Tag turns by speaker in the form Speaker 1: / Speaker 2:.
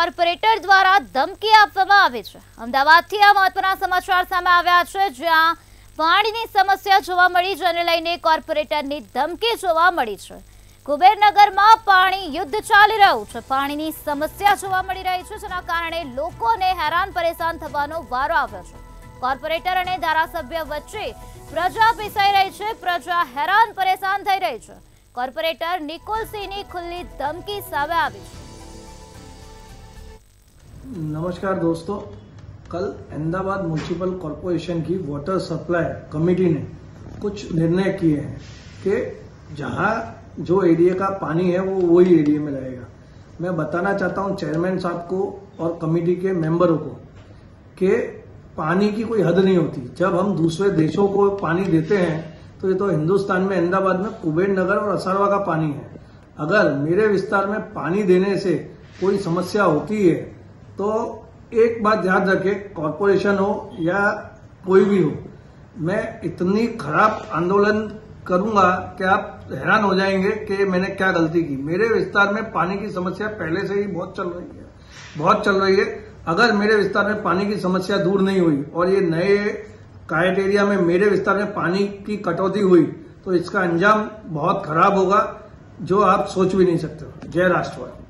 Speaker 1: Corporator દ્વારા ધમકી આપવામાં આવી છે। અમદાવાદથી આ મહત્વના સમાચાર સામે આવ્યા છે, જ્યાં પાણીની સમસ્યા જોવા મળી, જેને લઈને કોર્પોરેટરની ધમકી જોવા મળી છે। કુબેરનગરમાં પાણી યુદ્ધ ચાલી રહ્યું છે। પાણીની સમસ્યા જોવા મળી રહી છે, જેના કારણે લોકોને હેરાન પરેશાન થવાનો વારો આવ્યો છે। કોર્પોરેટર અને ધારાસભ્ય વચ્ચે પ્રજા પીસાઈ રહી છે, પ્રજા હેરાન પરેશાન થઈ રહી છે। કોર્પોરેટર નિકોલ સિંહની खुली धमकी सामे आई है।
Speaker 2: नमस्कार दोस्तों, कल अहमदाबाद म्यूनिसिपल कॉरपोरेशन की वाटर सप्लाई कमेटी ने कुछ निर्णय किए हैं कि जहां जो एरिया का पानी है वो वही एरिया में रहेगा। मैं बताना चाहता हूं चेयरमैन साहब को और कमेटी के मेंबरों को कि पानी की कोई हद नहीं होती। जब हम दूसरे देशों को पानी देते हैं तो ये तो हिंदुस्तान में अहमदाबाद में कुबेरनगर और असरवा का पानी है। अगर मेरे विस्तार में पानी देने से कोई समस्या होती है तो एक बात याद रखें, कॉरपोरेशन हो या कोई भी हो, मैं इतनी खराब आंदोलन करूंगा कि आप हैरान हो जाएंगे कि मैंने क्या गलती की। मेरे विस्तार में पानी की समस्या पहले से ही बहुत चल रही है। अगर मेरे विस्तार में पानी की समस्या दूर नहीं हुई और ये नए क्राइटेरिया में मेरे विस्तार में पानी की कटौती हुई तो इसका अंजाम बहुत खराब होगा, जो आप सोच भी नहीं सकते। जय राष्ट्रवाद।